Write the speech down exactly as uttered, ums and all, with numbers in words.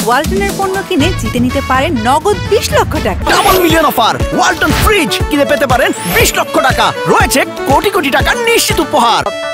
ওয়ালটনের পণ্য কিনে জিতে নিতে পারেন নগদ বিশ লক্ষ টাকা। Double million offer, Walton fridge কিনে পেতে পারেন বিশ লক্ষ টাকা। রয়েছে কোটি কোটি টাকার নিশ্চিত উপহার।